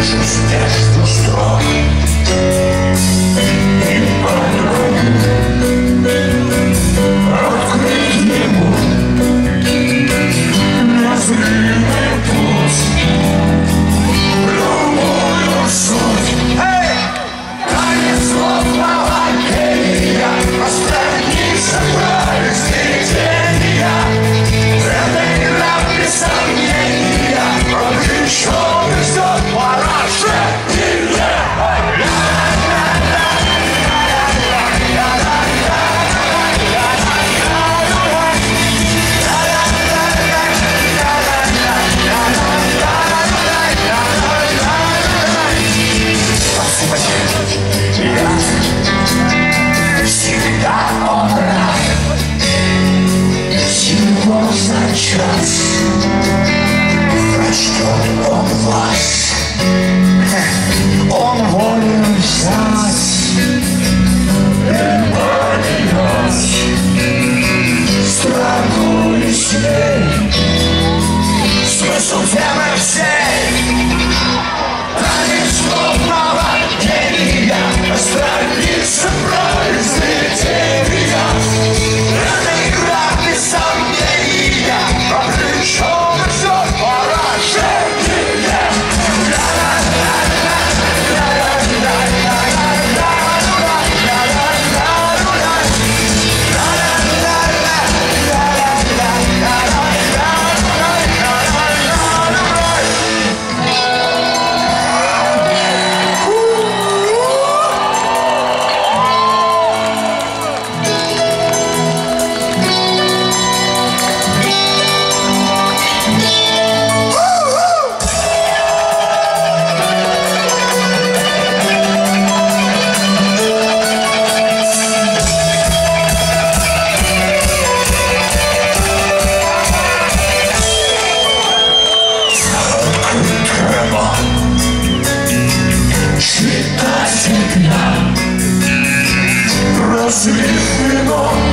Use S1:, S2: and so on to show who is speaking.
S1: между строк и по-другому открыть ему незримый путь, любую суть. Танец слов новолетия, страница произведения. Это игра без сомнения, обреченный ждет поражения. Всегда он рад, всего за час прочтет он вас, он волен взять и поднять строку веселей, смысл темы всей. Танец слов новолетия, страница произведения. Это игра без сомнения, обреченный ждет поражения. Разлив вино